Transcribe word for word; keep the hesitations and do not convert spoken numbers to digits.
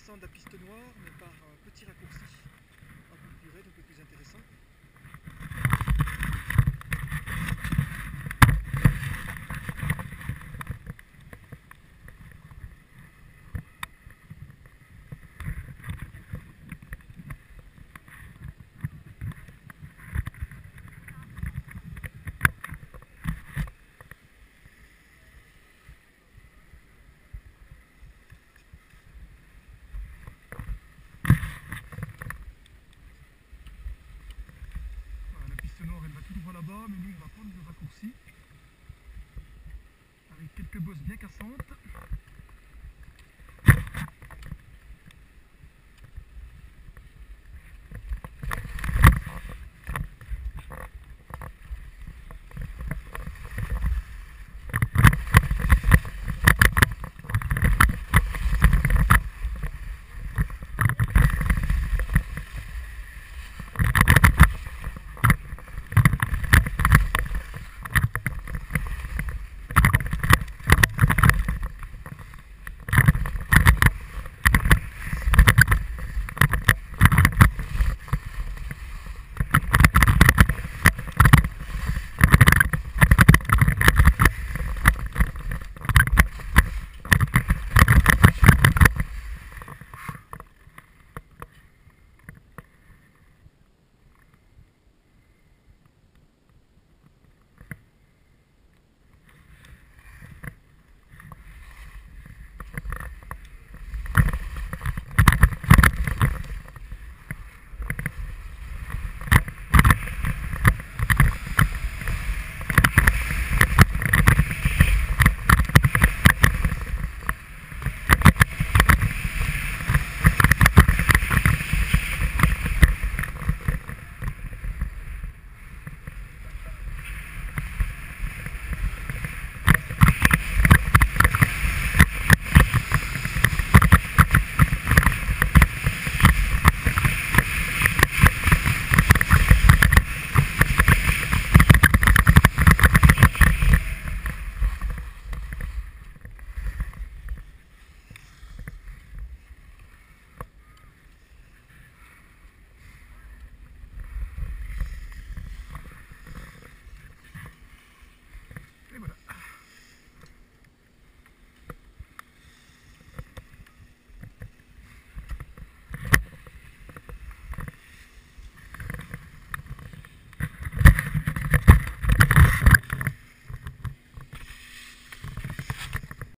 redescendre la piste noire, mais par un petit raccourci, un peu plus raide, un peu plus intéressant. Elle va tout droit là-bas, mais nous on va prendre le raccourci avec quelques bosses bien cassantes.